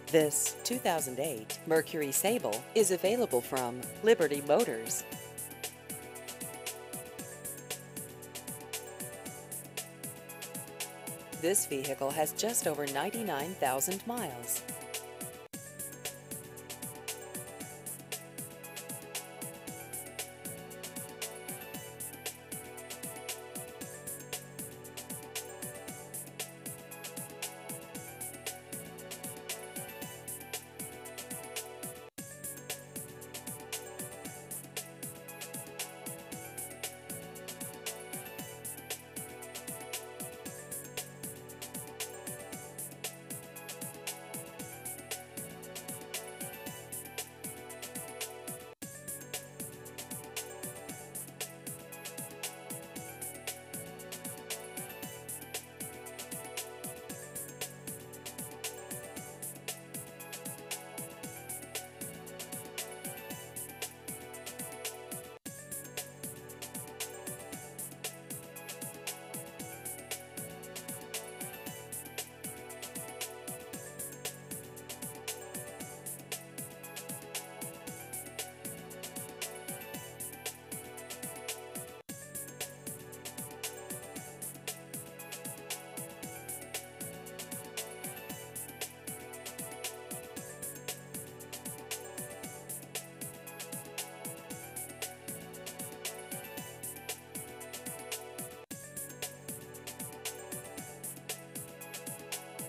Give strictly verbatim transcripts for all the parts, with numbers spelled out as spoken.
This two thousand eight Mercury Sable is available from Liberty Motors. This vehicle has just over ninety-nine thousand miles.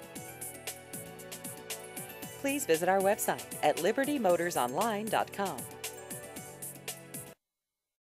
Please visit our website at liberty motors online dot com.